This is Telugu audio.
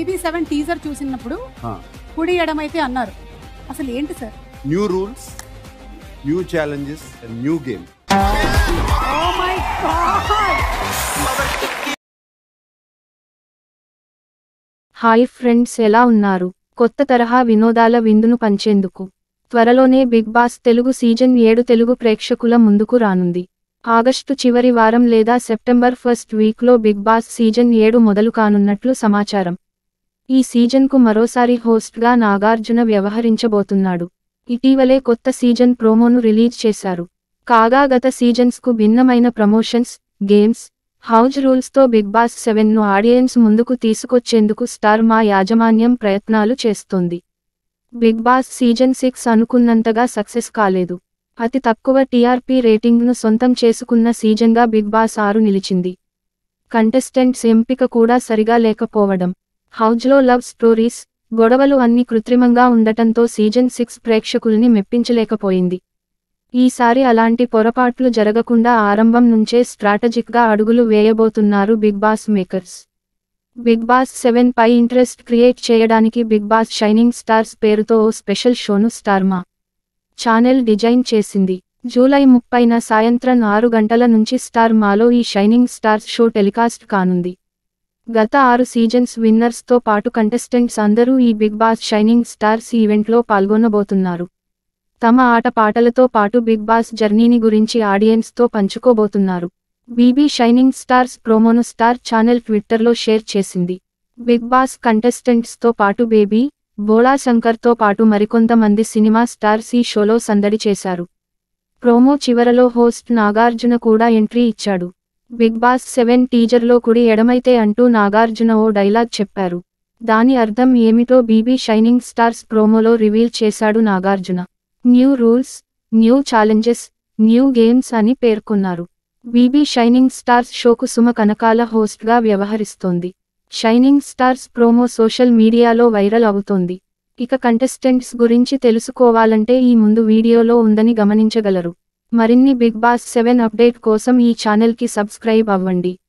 BB7 టీజర్ చూసినప్పుడు కుడి ఎడమైతే అన్నారు. అసలు ఏంటి sir? New rules, new challenges and new game. Oh my god. Hi friends, ఎలా ఉన్నారు? కొత్త తరహా వినోదాల విందును పంచేందుకు త్వరలోనే big boss Telugu season 7 Telugu ప్రేక్షకుల ముందుకు రానుంది. ఆగస్టు చివరి వారం లేదా సెప్టెంబర్ ఫస్ట్ వీక్లో బిగ్ బాస్ సీజన్ 7 మొదలు కానున్నట్లు సమాచారం. ఈ సీజన్కు మరోసారి హోస్ట్గా నాగార్జున వ్యవహరించబోతున్నాడు. ఇటీవలే కొత్త సీజన్ ప్రోమోను రిలీజ్ చేశారు. కాగా గత సీజన్స్కు భిన్నమైన ప్రమోషన్స్, గేమ్స్, హౌజ్ రూల్స్తో బిగ్ బాస్ 7ను ఆడియన్స్ ముందుకు తీసుకొచ్చేందుకు స్టార్ మా యాజమాన్యం ప్రయత్నాలు చేస్తోంది. బిగ్ బాస్ సీజన్ 6 అనుకున్నంతగా సక్సెస్ కాలేదు. అతి తక్కువ టీఆర్పీ రేటింగ్ను సొంతం చేసుకున్న సీజన్గా బిగ్ బాస్ 6 నిలిచింది. కంటెస్టెంట్స్ ఎంపిక కూడా సరిగా లేకపోవడం, హౌజ్లో లవ్ స్టోరీస్, గొడవలు అన్నీ కృత్రిమంగా ఉండటంతో సీజన్ 6 ప్రేక్షకుల్ని మెప్పించలేకపోయింది. ఈసారి అలాంటి పొరపాట్లు జరగకుండా ఆరంభం నుంచే స్ట్రాటజిక్గా అడుగులు వేయబోతున్నారు big boss makers. Big boss 7 పై ఇంట్రెస్ట్ క్రియేట్ చేయడానికి బిగ్ బాస్ షైనింగ్ స్టార్స్ పేరుతో ఓ స్పెషల్ షోను స్టార్ మా ఛానెల్ డిజైన్ చేసింది. జూలై 30న సాయంత్రం 6 గంటల నుంచి స్టార్ మాలో ఈ షైనింగ్ స్టార్స్ షో టెలికాస్ట్ కానుంది. గత 6 సీజన్స్ విన్నర్స్తో పాటు కంటెస్టెంట్స్ అందరూ ఈ బిగ్ బాస్ షైనింగ్ స్టార్స్ ఈవెంట్లో పాల్గొనబోతున్నారు. తమ ఆటపాటలతో పాటు బిగ్ బాస్ జర్నీని గురించి ఆడియన్స్తో పంచుకోబోతున్నారు. బీబీ షైనింగ్ స్టార్స్ ప్రోమోను స్టార్ ఛానెల్ ట్విట్టర్లో షేర్ చేసింది. బిగ్ బాస్ కంటెస్టెంట్స్తో పాటు బేబీ, బోళా శంకర్తో పాటు మరికొంతమంది సినిమా స్టార్స్ ఈ షోలో సందడి చేశారు. ప్రోమో చివరలో హోస్ట్ నాగార్జున కూడా ఎంట్రీ ఇచ్చాడు. బిగ్ బాస్ 7 టీజర్లో కుడి ఎడమైతే అంటూ నాగార్జున ఓ డైలాగ్ చెప్పారు. దాని అర్థం ఏమిటో బీబీ షైనింగ్ స్టార్స్ ప్రోమోలో రివీల్ చేశాడు Nagarjuna. New rules, new challenges, new games అని పేర్కొన్నారు. బీబీ షైనింగ్ స్టార్స్ షోకు సుమ కనకాల హోస్ట్గా వ్యవహరిస్తోంది. షైనింగ్ స్టార్స్ ప్రోమో సోషల్ మీడియాలో వైరల్ అవుతోంది. ఇక కంటెస్టెంట్స్ గురించి తెలుసుకోవాలంటే ఈ ముందు వీడియోలో ఉందని గమనించగలరు. మరిన్ని బిగ్ బాస్ 7 అప్డేట్ కోసం ఈ ఛానెల్కి సబ్స్క్రైబ్ అవ్వండి.